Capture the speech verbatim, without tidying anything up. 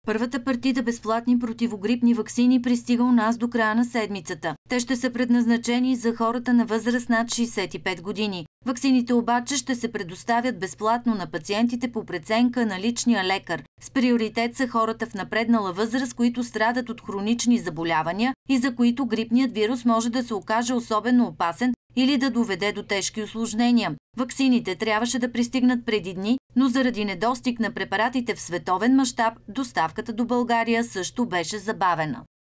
Първата партида безплатни противогрипни ваксини пристига у нас до края на седмицата. Те ще са предназначени за хората на възраст над шейсет и пет години. Ваксините обаче ще се предоставят безплатно на пациентите по преценка на личния лекар. С приоритет са хората в напреднала възраст, които страдат от хронични заболявания и за които грипният вирус може да се окаже особено опасен или да доведе до тежки усложнения. Ваксините трябваше да пристигнат преди дни, но заради недостиг на препаратите в световен мащаб, доставката до България също беше забавена.